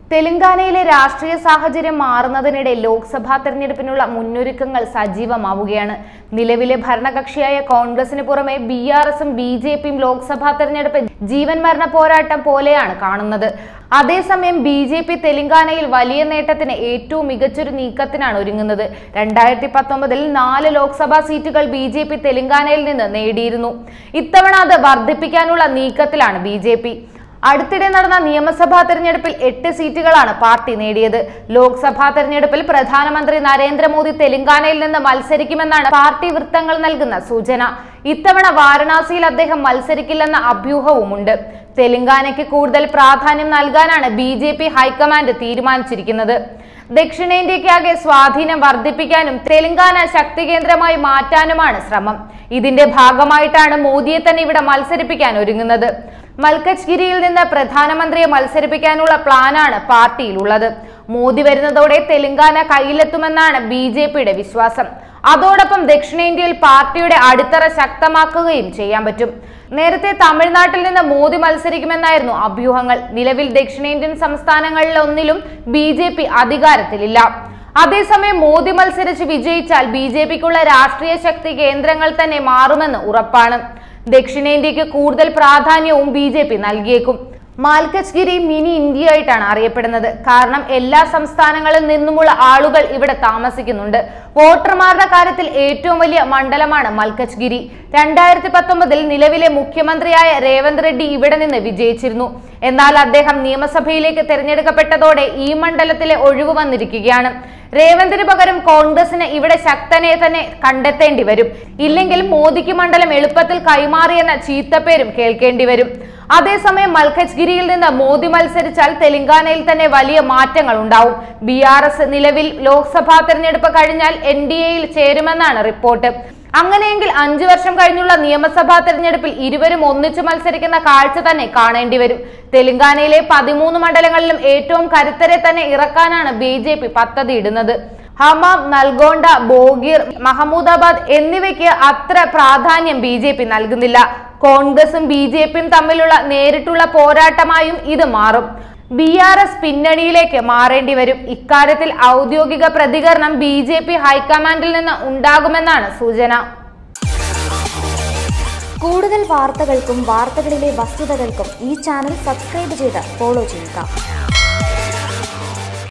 തെലങ്കാനയിലെ രാഷ്ട്രീയ സാഹചര്യം മാറുന്നതിനിടെ ലോക്സഭാ തെരഞ്ഞെടുപ്പിനുള്ള മുന്നൊരുക്കങ്ങൾ സജീവമാവുകയാണ്. നിലവിലെ ഭരണകക്ഷിയായ കോൺഗ്രസിന് പുറമെ BRSും BJPയും ലോക്സഭാ തെരഞ്ഞെടുപ്പ് ജീവൻ മരണ പോരാട്ടം പോലെയാണ് കാണുന്നത്. അതേസമയം BJP തെലങ്കാനയിൽ വലിയ നേട്ടത്തിന് ഏറ്റവും മികച്ചൊരു നീക്കത്തിനാണ് ഒരുങ്ങുന്നത്. 2019-ൽ 4 ലോക്സഭാ സീറ്റുകൾ BJP തെലങ്കാനയിൽ നിന്ന് നേടിയിരുന്നു. ഇത്തവണ അത് വർദ്ധിപ്പിക്കാനുള്ള നീക്കത്തിലാണ് BJP. അടുത്തിടെ നടന്ന നിയമസഭാ തെരഞ്ഞെടുപ്പിൽ 8 സീറ്റുകളാണ് പാർട്ടി നേടിയത്. ലോക്സഭാ തെരഞ്ഞെടുപ്പിൽ പ്രധാനമന്ത്രി നരേന്ദ്രമോദി തെലങ്കാനയിൽ നിന്ന് മത്സരിക്കുമെന്നാണ് പാർട്ടി വൃത്തങ്ങൾ നൽകുന്ന സൂചന. ഇത്തവണ വാരണാസിയിൽ അദ്ദേഹം മത്സരിക്കില്ലെന്ന അഭ്യൂഹവുമുണ്ട്. തെലങ്കാനയ്ക്ക് കൂടുതൽ പ്രാധാന്യം നൽകാനാണ് BJP ഹൈക്കമാൻഡ് തീരുമാനിച്ചിരിക്കുന്നത്. ദക്ഷിണേന്ത്യയ്ക്കാകെ സ്വാധീനം വർദ്ധിപ്പിക്കാനും തെലങ്കാന ശക്തി കേന്ദ്രമായി മാറ്റാനുമാണ് ശ്രമം. ഇതിന്റെ ഭാഗമായിട്ടാണ് മോദിയെ തന്നെ ഇവിടെ മത്സരിപ്പിക്കാൻ ഒരുങ്ങുന്നത്. മൽക്കജ്ഗിരിയിൽ നിന്ന് പ്രധാനമന്ത്രിയെ മത്സരിപ്പിക്കാനുള്ള പ്ലാനാണ് പാർട്ടിയിലുള്ളത്. മോദി വരുന്നതോടെ തെലങ്കാന കയ്യിലെത്തുമെന്നാണ് BJPയുടെ വിശ്വാസം. അതോടൊപ്പം ദക്ഷിണേന്ത്യയിൽ പാർട്ടിയുടെ അടിത്തറ ശക്തമാക്കുകയും ചെയ്യാൻ പറ്റും. നേരത്തെ തമിഴ്നാട്ടിൽ നിന്ന് മോദി മത്സരിക്കുമെന്നായിരുന്നു അഭ്യൂഹങ്ങൾ. നിലവിൽ ദക്ഷിണേന്ത്യൻ സംസ്ഥാനങ്ങളിലൊന്നിലും BJP അധികാരത്തിലില്ല. അതേസമയം മോദി മത്സരിച്ച് വിജയിച്ചാൽ BJPക്കുള്ള രാഷ്ട്രീയ ശക്തി കേന്ദ്രങ്ങൾ തന്നെ മാറുമെന്ന് ഉറപ്പാണ്. ദക്ഷിണേന്ത്യക്ക് കൂടുതൽ പ്രാധാന്യവും BJP നൽകിയേക്കും. മാൽക്കജ്ഗിരി മിനി ഇന്ത്യയായിട്ടാണ് അറിയപ്പെടുന്നത്. കാരണം എല്ലാ സംസ്ഥാനങ്ങളിൽ നിന്നുമുള്ള ആളുകൾ ഇവിടെ താമസിക്കുന്നുണ്ട്. വോട്ടർമാരുടെ കാര്യത്തിൽ ഏറ്റവും വലിയ മണ്ഡലമാണ് മൽക്കജ്ഗിരി. 2019-ൽ നിലവിലെ മുഖ്യമന്ത്രിയായ രേവന്ത് റെഡ്ഡി ഇവിടെ നിന്ന് വിജയിച്ചിരുന്നു. എന്നാൽ അദ്ദേഹം നിയമസഭയിലേക്ക് തെരഞ്ഞെടുക്കപ്പെട്ടതോടെ ഈ മണ്ഡലത്തിലെ ഒഴിവ് വന്നിരിക്കുകയാണ്. രേവന്തിന് പകരം കോൺഗ്രസിന് ഇവിടെ ശക്തനെ തന്നെ കണ്ടെത്തേണ്ടി വരും. ഇല്ലെങ്കിൽ മോദിക്ക് മണ്ഡലം എളുപ്പത്തിൽ കൈമാറിയെന്ന ചീത്തപ്പേരും കേൾക്കേണ്ടി വരും. അതേസമയം മൽക്കജ്ഗിരിയിൽ നിന്ന് മോദി മത്സരിച്ചാൽ തെലങ്കാനയിൽ തന്നെ വലിയ മാറ്റങ്ങൾ ഉണ്ടാവും. BRS നിലവിൽ ലോക്സഭാ തെരഞ്ഞെടുപ്പ് കഴിഞ്ഞാൽ NDAയിൽ ചേരുമെന്നാണ് റിപ്പോർട്ട്. അങ്ങനെയെങ്കിൽ 5 വർഷം കഴിഞ്ഞുള്ള നിയമസഭാ തെരഞ്ഞെടുപ്പിൽ ഇരുവരും ഒന്നിച്ചു മത്സരിക്കുന്ന കാഴ്ച തന്നെ കാണേണ്ടി വരും. തെലങ്കാനയിലെ 13 മണ്ഡലങ്ങളിലും ഏറ്റവും കരുത്തരെ തന്നെ ഇറക്കാനാണ് BJP പദ്ധതിയിടുന്നത്. ഹമാം, നൽഗോണ്ട, ബോഗീർ, മഹമ്മൂദാബാദ് എന്നിവയ്ക്ക് അത്ര പ്രാധാന്യം BJP നൽകുന്നില്ല. കോൺഗ്രസും BJPയും തമ്മിലുള്ള നേരിട്ടുള്ള പോരാട്ടമായും ഇത് മാറും. BRS പിന്നണിയിലേക്ക് മാറേണ്ടി വരും. ഇക്കാര്യത്തിൽ ഔദ്യോഗിക പ്രതികരണം BJP ഹൈക്കമാൻഡിൽ നിന്ന് ഉണ്ടാകുമെന്നാണ് സൂചന. കൂടുതൽ വാർത്തകൾക്കും വാർത്തകളിലെ വസ്തുതകൾക്കും ഈ ചാനൽ സബ്സ്ക്രൈബ് ചെയ്ത് ഫോളോ ചെയ്യുക.